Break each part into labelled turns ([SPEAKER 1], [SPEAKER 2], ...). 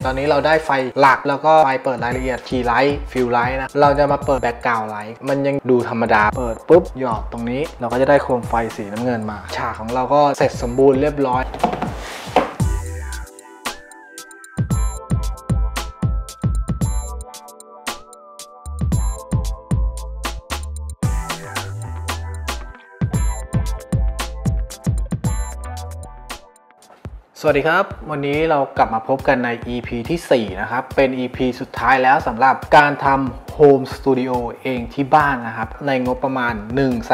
[SPEAKER 1] ตอนนี้เราได้ไฟหลักแล้วก็ไฟเปิดรายละเอียดคีย์ไลท์ฟิลไลท์นะเราจะมาเปิดแบ็กกราวด์ไลท์มันยังดูธรรมดาเปิดปุ๊บหยอดตรงนี้เราก็จะได้โคมไฟสีน้ำเงินมาฉากของเราก็เสร็จสมบูรณ์เรียบร้อยสวัสดีครับวันนี้เรากลับมาพบกันใน EP ที่4นะครับเป็น EP สุดท้ายแล้วสำหรับการทำโฮมสตูดิโอเองที่บ้านนะครับในงบประมาณ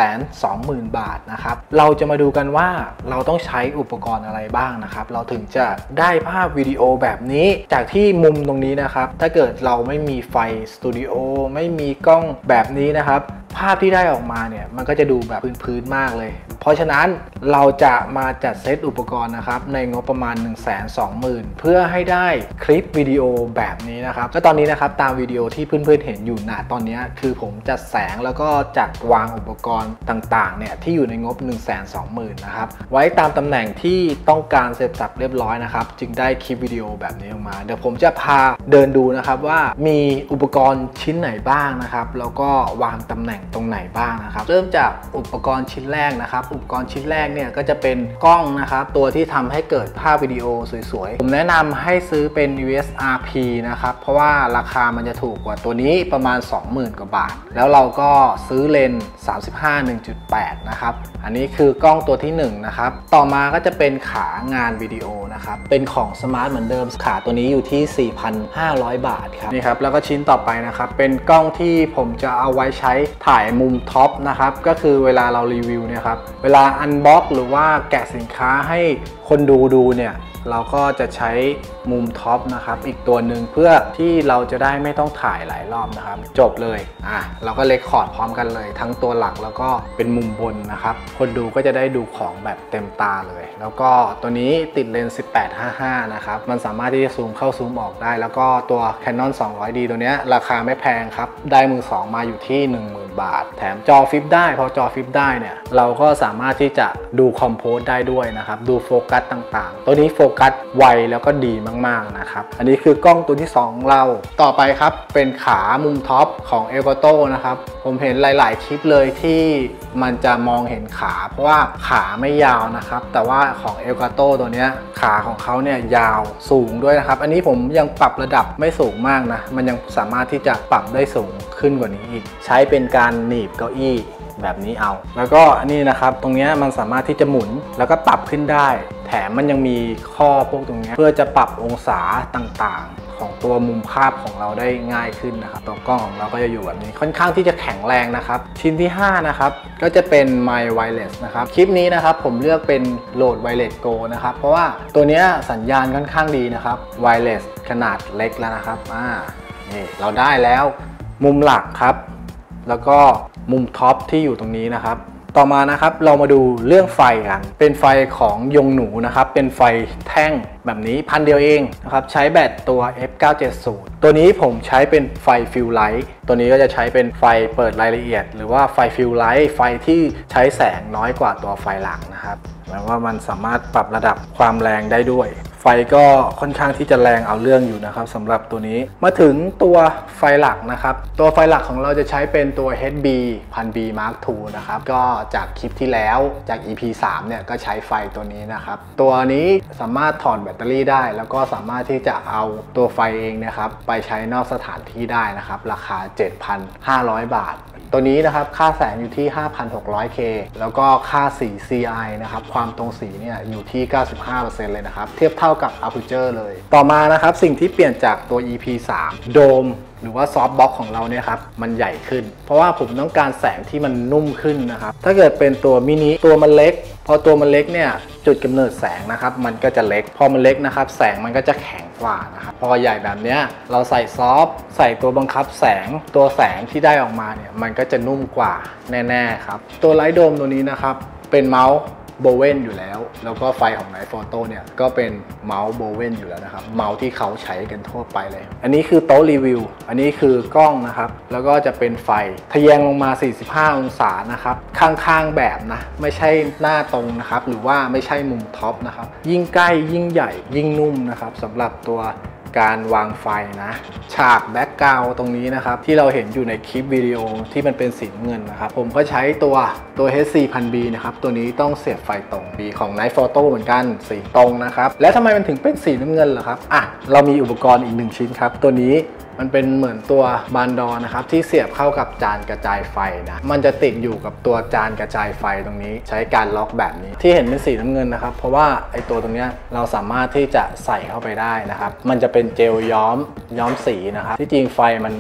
[SPEAKER 1] 120,000 บาทนะครับเราจะมาดูกันว่าเราต้องใช้อุปกรณ์อะไรบ้างนะครับเราถึงจะได้ภาพวิดีโอแบบนี้จากที่มุมตรงนี้นะครับถ้าเกิดเราไม่มีไฟสตูดิโอไม่มีกล้องแบบนี้นะครับภาพที่ได้ออกมาเนี่ยมันก็จะดูแบบพื้นๆมากเลยเพราะฉะนั้นเราจะมาจัดเซตอุปกรณ์นะครับในงบประมาณ 120,000 เพื่อให้ได้คลิปวิดีโอแบบนี้นะครับก็ตอนนี้นะครับตามวิดีโอที่เพื่อนๆเห็นอยู่ณตอนนี้คือผมจัดแสงแล้วก็จัดวางอุปกรณ์ต่างๆเนี่ยที่อยู่ในงบ 120,000 นะครับไว้ตามตำแหน่งที่ต้องการเสร็จสับเรียบร้อยนะครับจึงได้คลิปวิดีโอแบบนี้ออกมาเดี๋ยวผมจะพาเดินดูนะครับว่ามีอุปกรณ์ชิ้นไหนบ้างนะครับแล้วก็วางตำแหน่งตรงไหนบ้างนะครับเริ่มจากอุปกรณ์ชิ้นแรกนะครับอุปกรณ์ชิ้นแรกเนี่ยก็จะเป็นกล้องนะครับตัวที่ทำให้เกิดภาพวิดีโอสวยๆผมแนะนำให้ซื้อเป็น USRP นะครับเพราะว่าราคามันจะถูกกว่าตัวนี้ประมาณ 20,000 กว่าบาทแล้วเราก็ซื้อเลนส์35 1.8 นะครับอันนี้คือกล้องตัวที่1นะครับต่อมาก็จะเป็นขางานวิดีโอนะครับเป็นของสมาร์ทเหมือนเดิมขาตัวนี้อยู่ที่ 4,500 บาทครับนี่ครับแล้วก็ชิ้นต่อไปนะครับเป็นกล้องที่ผมจะเอาไว้ใช้ถ่ายมุมท็อปนะครับก็คือเวลาเรารีวิวเนี่ยครับเวลาอันบ็อกหรือว่าแกะสินค้าให้คนดูเนี่ยเราก็จะใช้มุมท็อปนะครับอีกตัวหนึ่งเพื่อที่เราจะได้ไม่ต้องถ่ายหลายรอบนะครับจบเลยเราก็เรคคอร์ดพร้อมกันเลยทั้งตัวหลักแล้วก็เป็นมุมบนนะครับคนดูก็จะได้ดูของแบบเต็มตาเลยแล้วก็ตัวนี้ติดเลนส์ 18-55 นะครับมันสามารถที่จะซูมเข้าซูมออกได้แล้วก็ตัว Canon 200D ตัวนี้ราคาไม่แพงครับได้มือ2มาอยู่ที่ 10,000 บาทแถมจอฟิปได้พอจอฟิปได้เนี่ยเราก็สามารถที่จะดูคอมโพสได้ด้วยนะครับดูโฟกัสต่างๆตัวนี้โฟกัสไวแล้วก็ดีมากๆนะครับอันนี้คือกล้องตัวที่2ของเราต่อไปครับเป็นขามุมท็อปของ Elgato นะครับผมเห็นหลายๆคลิปเลยที่มันจะมองเห็นขาเพราะว่าขาไม่ยาวนะครับแต่ว่าของ Elgato ตัวนี้ขาของเขาเนี่ยยาวสูงด้วยนะครับอันนี้ผมยังปรับระดับไม่สูงมากนะมันยังสามารถที่จะปรับได้สูงขึ้นกว่านี้อีกใช้เป็นการหนีบเก้าอี้แบบนี้เอาแล้วก็นี่นะครับตรงนี้มันสามารถที่จะหมุนแล้วก็ปรับขึ้นได้แถมมันยังมีข้อพวกตรงนี้เพื่อจะปรับองศาต่างๆของตัวมุมภาพของเราได้ง่ายขึ้นนะครับตัวกล้องของเราก็จะอยู่แบบนี้ค่อนข้างที่จะแข็งแรงนะครับชิ้นที่5นะครับก็จะเป็น My Wireless นะครับคลิปนี้นะครับผมเลือกเป็นโหลด Wireless Go นะครับเพราะว่าตัวนี้สัญญาณค่อนข้างดีนะครับ Wireless ขนาดเล็กแล้วนะครับนี่เราได้แล้วมุมหลักครับแล้วก็มุมท็อปที่อยู่ตรงนี้นะครับต่อมานะครับเรามาดูเรื่องไฟกันเป็นไฟของยงหนูนะครับเป็นไฟแท่งแบบนี้1,000 เดียวเองนะครับใช้แบตตัว F970 ตัวนี้ผมใช้เป็นไฟฟิลไลท์ตัวนี้ก็จะใช้เป็นไฟเปิดรายละเอียดหรือว่าไฟฟิลไลท์ไฟที่ใช้แสงน้อยกว่าตัวไฟหลักนะครับแปลว่ามันสามารถปรับระดับความแรงได้ด้วยไฟก็ค่อนข้างที่จะแรงเอาเรื่องอยู่นะครับสำหรับตัวนี้มาถึงตัวไฟหลักนะครับตัวไฟหลักของเราจะใช้เป็นตัว HB 1000B Mark II นะครับก็จากคลิปที่แล้วจาก EP 3เนี่ยก็ใช้ไฟตัวนี้นะครับตัวนี้สามารถถอดแบตเตอรี่ได้แล้วก็สามารถที่จะเอาตัวไฟเองนะครับไปใช้นอกสถานที่ได้นะครับราคา 7,500 บาทตัวนี้นะครับค่าแสงอยู่ที่ 5,600K แล้วก็ค่าสี CI นะครับความตรงสีเนี่ยอยู่ที่ 95% เลยนะครับเทียบเท่ากับ Aperture เลยต่อมานะครับสิ่งที่เปลี่ยนจากตัว EP 3 โดมหรือว่าซอฟต์บ็อกของเราเนี่ยครับมันใหญ่ขึ้นเพราะว่าผมต้องการแสงที่มันนุ่มขึ้นนะครับถ้าเกิดเป็นตัวมินิตัวมันเล็กพอตัวมันเล็กเนี่ยจุดกำเนิดแสงนะครับมันก็จะเล็กพอมันเล็กนะครับแสงมันก็จะแข็งกว่านะครับพอใหญ่แบบเนี้ยเราใส่ซอฟต์ใส่ตัวบังคับแสงตัวแสงที่ได้ออกมาเนี่ยมันก็จะนุ่มกว่าแน่ๆครับตัวไลท์โดมตัวนี้นะครับเป็นเมาส์โบเว่นอยู่แล้วก็ไฟของไนท์โฟโต้เนี่ยก็เป็นเมาส์โบเว่นอยู่แล้วนะครับเมาส์ที่เขาใช้กันทั่วไปเลยอันนี้คือโต๊ะรีวิวอันนี้คือกล้องนะครับแล้วก็จะเป็นไฟทะแยงลงมา45องศานะครับข้างๆแบบนะไม่ใช่หน้าตรงนะครับหรือว่าไม่ใช่มุมท็อปนะครับยิ่งใกล้ยิ่งใหญ่ยิ่งนุ่มนะครับสำหรับตัวการวางไฟนะฉากแบ็กกราวด์ตรงนี้นะครับที่เราเห็นอยู่ในคลิปวิดีโอที่มันเป็นสีน้ำเงินนะครับผมก็ใช้ตัว HC 1000B นะครับตัวนี้ต้องเสียบไฟตรงบีของ Night Photo เหมือนกันสีตรงนะครับแล้วทำไมมันถึงเป็นสีน้ำเงินล่ะครับเรามีอุปกรณ์อีก1ชิ้นครับตัวนี้มันเป็นเหมือนตัวบานดอนะครับที่เสียบเข้ากับจานกระจายไฟนะมันจะติดอยู่กับตัวจานกระจายไฟตรงนี้ใช้การล็อกแบบนี้ที่เห็นเป็นสีน้ำเงินนะครับเพราะว่าไอตัวตรงนี้เราสามารถที่จะใส่เข้าไปได้นะครับมันจะเป็นเจลย้อมสีนะครับที่จริงไฟมัน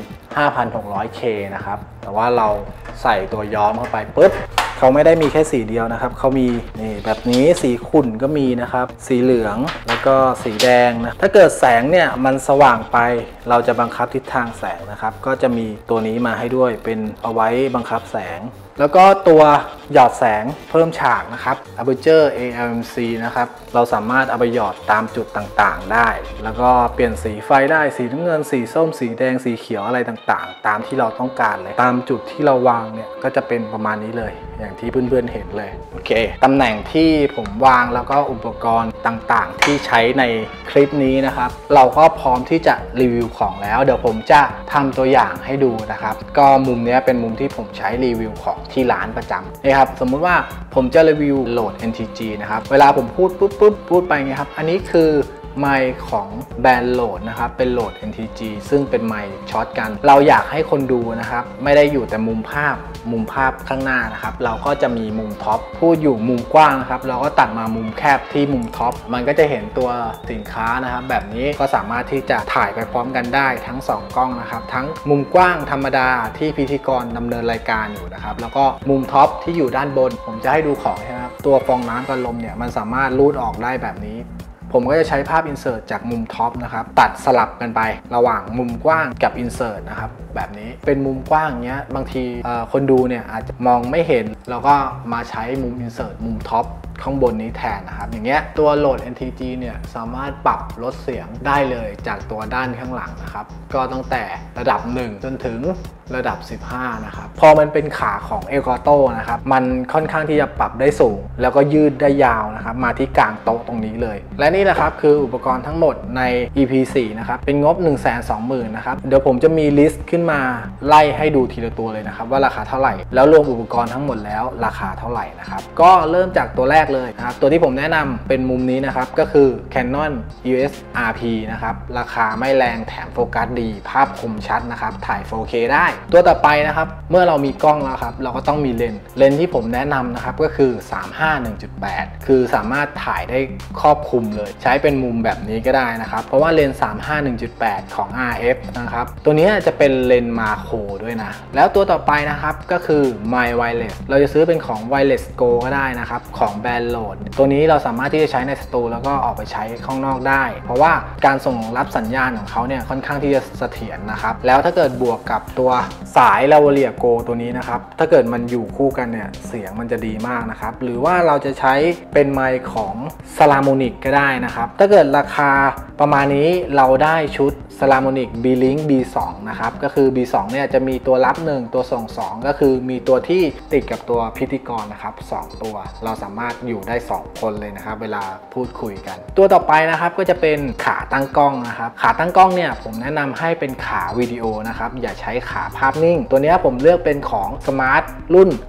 [SPEAKER 1] 5,600K นะครับแต่ว่าเราใส่ตัวย้อมเข้าไปปุ๊บเขาไม่ได้มีแค่สีเดียวนะครับเขามีนี่แบบนี้สีขุ่นก็มีนะครับสีเหลืองแล้วก็สีแดงนะถ้าเกิดแสงเนี่ยมันสว่างไปเราจะบังคับทิศทางแสงนะครับก็จะมีตัวนี้มาให้ด้วยเป็นเอาไว้บังคับแสงแล้วก็ตัวหยอดแสงเพิ่มฉากนะครับ Aperture ALMC นะครับเราสามารถเอาไปหยอดตามจุดต่างๆได้แล้วก็เปลี่ยนสีไฟได้สีน้ำเงินสีส้มสีแดงสีเขียวอะไรต่างๆตามที่เราต้องการเลยตามจุดที่เราวางเนี่ยก็จะเป็นประมาณนี้เลยอย่างที่เพื่อนๆเห็นเลยโอเคตำแหน่งที่ผมวางแล้วก็อุปกรณ์ต่างๆที่ใช้ในคลิปนี้นะครับเราก็พร้อมที่จะรีวิวของแล้วเดี๋ยวผมจะทำตัวอย่างให้ดูนะครับก็มุมนี้เป็นมุมที่ผมใช้รีวิวของที่ร้านประจำนี่ครับสมมุติว่าผมจะรีวิวโหลด NTG นะครับเวลาผมพูดไปไงครับอันนี้คือไมค์ของแบรนด์โหลดนะครับเป็นโหลด NTG ซึ่งเป็นไมค์ช็อตกันเราอยากให้คนดูนะครับไม่ได้อยู่แต่มุมภาพข้างหน้านะครับเราก็จะมีมุมท็อปพูดอยู่มุมกว้างนะครับเราก็ตัดมามุมแคบที่มุมท็อปมันก็จะเห็นตัวสินค้านะครับแบบนี้ก็สามารถที่จะถ่ายไปพร้อมกันได้ทั้ง2กล้องนะครับทั้งมุมกว้างธรรมดาที่พิธีกรดำเนินรายการอยู่นะครับแล้วก็มุมท็อปที่อยู่ด้านบนผมจะให้ดูของนะครับตัวฟองน้ำกับลมเนี่ยมันสามารถรูดออกได้แบบนี้ผมก็จะใช้ภาพอินเสิร์ตจากมุมท็อปนะครับตัดสลับกันไประหว่างมุมกว้างกับอินเสิร์ตนะครับแบบนี้เป็นมุมกว้างเนี้ยบางทีคนดูเนี่ยอาจจะมองไม่เห็นแล้วก็มาใช้มุมอินเสิร์ตมุมท็อปข้างบนนี้แทนนะครับอย่างเงี้ยตัวโหลด NTG เนี่ยสามารถปรับลดเสียงได้เลยจากตัวด้านข้างหลังนะครับก็ตั้งแต่ระดับ1จนถึงระดับ15นะครับพอมันเป็นขาของ Elgato นะครับมันค่อนข้างที่จะปรับได้สูงแล้วก็ยืดได้ยาวนะครับมาที่กลางโต๊ะตรงนี้เลยและนี่แหละครับคืออุปกรณ์ทั้งหมดใน EP 4นะครับเป็นงบ 120,000 นะครับเดี๋ยวผมจะมีลิสต์ขึ้นมาไล่ให้ดูทีละตัวเลยนะครับว่าราคาเท่าไหร่แล้วรวมอุปกรณ์ทั้งหมดแล้วราคาเท่าไหร่นะครับก็เริ่มจากตัวแรกเลยนะครับตัวที่ผมแนะนำเป็นมุมนี้นะครับก็คือ Canon EOS RP นะครับราคาไม่แรงแถมโฟกัสดีภาพคมชัดนะครับถ่าย 4K ได้ตัวต่อไปนะครับเมื่อเรามีกล้องแล้วครับเราก็ต้องมีเลนส์ที่ผมแนะนำนะครับก็คือ 35-1.8 คือสามารถถ่ายได้ครอบคลุมเลยใช้เป็นมุมแบบนี้ก็ได้นะครับเพราะว่าเลนส์ 35-1.8 ของ RF นะครับตัวนี้จะเป็นเลนส์มาโครด้วยนะแล้วตัวต่อไปนะครับก็คือ My Wireless เราจะซื้อเป็นของ Wireless Go ก็ได้นะครับของแบรนด์โหลดตัวนี้เราสามารถที่จะใช้ในสตูแล้วก็ออกไปใช้ข้างนอกได้เพราะว่าการส่งรับสัญญาณของเขาเนี่ยค่อนข้างที่จะเสถียรนะครับแล้วถ้าเกิดบวกกับตัวสาย Lavalier Go ตัวนี้นะครับถ้าเกิดมันอยู่คู่กันเนี่ยเสียงมันจะดีมากนะครับหรือว่าเราจะใช้เป็นไมค์ของ Salamonic ก็ได้นะครับถ้าเกิดราคาประมาณนี้เราได้ชุด Salamonic B-Link B2 นะครับก็คือ B2 เนี่ยจะมีตัวรับ1ตัวส่ง2ก็คือมีตัวที่ติดกับตัวพิธีกรนะครับ2ตัวเราสามารถอยู่ได้2คนเลยนะครับเวลาพูดคุยกันตัวต่อไปนะครับก็จะเป็นขาตั้งกล้องนะครับขาตั้งกล้องเนี่ยผมแนะนำให้เป็นขาวิดีโอนะครับอย่าใช้ขาภาพนิ่งตัวนี้ผมเลือกเป็นของ Smart รุ่น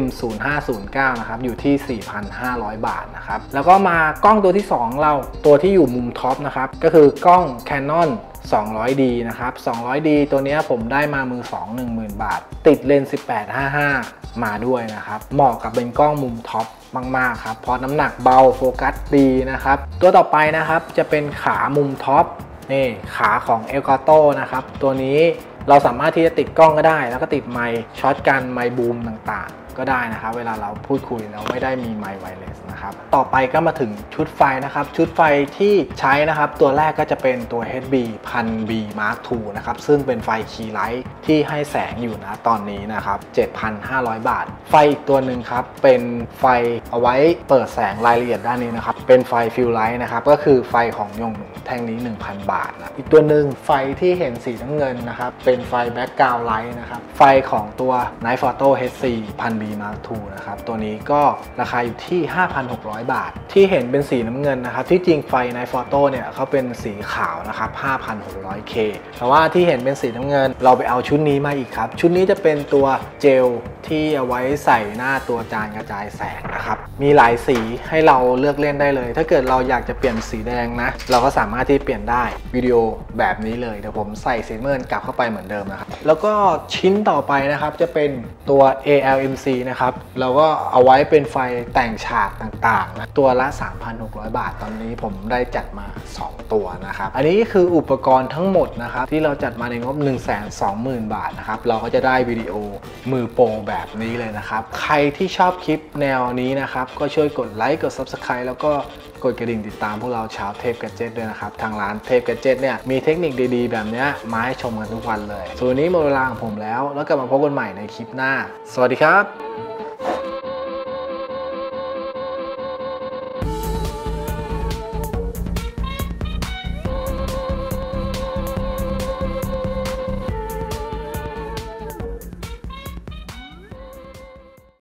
[SPEAKER 1] SM0509 นะครับอยู่ที่ 4,500 บาทนะครับแล้วก็มากล้องตัวที่2เราตัวที่อยู่มุมท็อปนะครับก็คือกล้อง Canon 200D นะครับ 200D ตัวนี้ผมได้มามือ 10,000 บาทติดเลนส์ 18-55 มาด้วยนะครับเหมาะกับเป็นกล้องมุมท็อปมากๆครับเพราะน้ำหนักเบาโฟกัสดีนะครับตัวต่อไปนะครับจะเป็นขามุมท็อปนี่ขาของ Elgato นะครับตัวนี้เราสามารถที่จะติดกล้องก็ได้แล้วก็ติดไมค์ช็อตกันไมค์บูมต่างๆก็ได้นะครับเวลาเราพูดคุยเราไม่ได้มีไมค์ไวเลสนะครับต่อไปก็มาถึงชุดไฟนะครับชุดไฟที่ใช้นะครับตัวแรกก็จะเป็นตัว HB 1000B Mark II นะครับซึ่งเป็นไฟคีย์ไลท์ที่ให้แสงอยู่นะตอนนี้นะครับ 7,500 บาทไฟอีกตัวหนึ่งครับเป็นไฟเอาไว้เปิดแสงรายละเอียดด้านนี้นะครับเป็นไฟฟิลไลท์นะครับก็คือไฟของยงหนูแท่งนี้ 1,000 บาทนะอีกตัวหนึ่งไฟที่เห็นสีน้ำเงินนะครับเป็นไฟแบ็กกราวด์ไลท์นะครับไฟของตัว Night Photo HC 1000B Mark II นะครับตัวนี้ก็ราคาอยู่ที่ 3,600 บาทที่เห็นเป็นสีน้ำเงินนะครับที่จริงไฟในฟอโต้เนี่ยเขาเป็นสีขาวนะครับ 5,600K แต่ว่าที่เห็นเป็นสีน้ำเงินเราไปเอาชุดนี้มาอีกครับชุดนี้จะเป็นตัวเจลที่เอาไว้ใส่หน้าตัวจานกระจายแสงนะครับมีหลายสีให้เราเลือกเล่นได้เลยถ้าเกิดเราอยากจะเปลี่ยนสีแดงนะเราก็สามารถที่เปลี่ยนได้วิดีโอแบบนี้เลยเดี๋ยวผมใส่สีน้ำเงินกลับเข้าไปเหมือนเดิมนะครับแล้วก็ชิ้นต่อไปนะครับจะเป็นตัว ALMC นะครับเราก็เอาไว้เป็นไฟแต่งฉากต่างๆนะตัวละ 3,600 บาทตอนนี้ผมได้จัดมา2ตัวนะครับอันนี้คืออุปกรณ์ทั้งหมดนะครับที่เราจัดมาในงบ 120,000 บาทนะครับเราก็จะได้วิดีโอมือโปรแบบนี้เลยนะครับใครที่ชอบคลิปแนวนี้นะครับก็ช่วยกดไลค์กด Subscribe แล้วก็กดกระดิ่งติดตามพวกเราชาวเทพแกดเจ็ตด้วยนะครับทางร้านเทพแกดเจ็ตเนี่ยมีเทคนิคดีๆแบบนี้มาให้ชมกันทุกวันเลยส่วนนี้หมดเวลาของผมแล้วกลับมาพบกันใหม่ในคลิปหน้าสวัสดีครับ